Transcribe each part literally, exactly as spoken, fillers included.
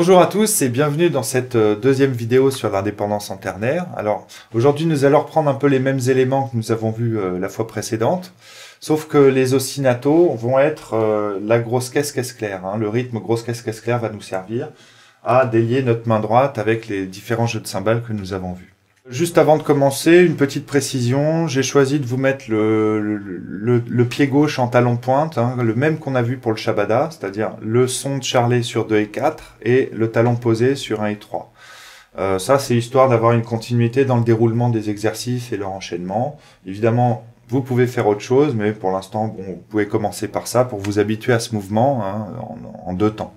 Bonjour à tous et bienvenue dans cette deuxième vidéo sur l'indépendance en ternaire. Alors aujourd'hui nous allons reprendre un peu les mêmes éléments que nous avons vus euh, la fois précédente, sauf que les ostinatos vont être euh, la grosse caisse caisse claire. Hein. Le rythme grosse caisse caisse claire va nous servir à délier notre main droite avec les différents jeux de cymbales que nous avons vus. Juste avant de commencer, une petite précision, j'ai choisi de vous mettre le, le, le, le pied gauche en talon pointe, hein, le même qu'on a vu pour le Shabada, c'est-à-dire le son de charlet sur deux et quatre et le talon posé sur un et trois. Euh, ça, c'est histoire d'avoir une continuité dans le déroulement des exercices et leur enchaînement. Évidemment, vous pouvez faire autre chose, mais pour l'instant, bon, vous pouvez commencer par ça pour vous habituer à ce mouvement hein, en, en deux temps.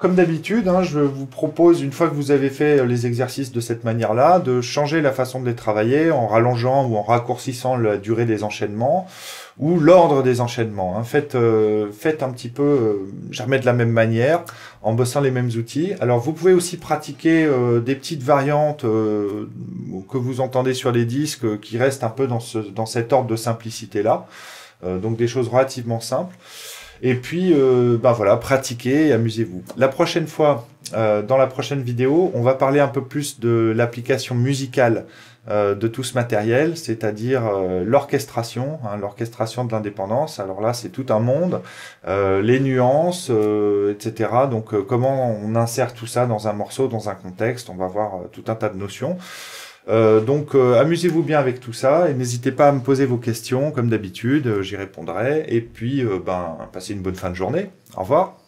Comme d'habitude, hein, je vous propose, une fois que vous avez fait les exercices de cette manière-là, de changer la façon de les travailler en rallongeant ou en raccourcissant la durée des enchaînements ou l'ordre des enchaînements. Hein. Faites, euh, faites un petit peu euh, jamais de la même manière, en bossant les mêmes outils. Alors vous pouvez aussi pratiquer euh, des petites variantes euh, que vous entendez sur les disques euh, qui restent un peu dans, ce, dans cet ordre de simplicité-là. Euh, donc des choses relativement simples. Et puis, euh, ben voilà, pratiquez et amusez-vous. La prochaine fois, euh, dans la prochaine vidéo, on va parler un peu plus de l'application musicale euh, de tout ce matériel, c'est-à-dire euh, l'orchestration, hein, l'orchestration de l'indépendance. Alors là, c'est tout un monde, euh, les nuances, euh, et cetera. Donc, euh, comment on insère tout ça dans un morceau, dans un contexte. On va voir euh, tout un tas de notions. Euh, donc euh, amusez-vous bien avec tout ça et n'hésitez pas à me poser vos questions comme d'habitude, euh, j'y répondrai et puis euh, ben passez une bonne fin de journée. Au revoir.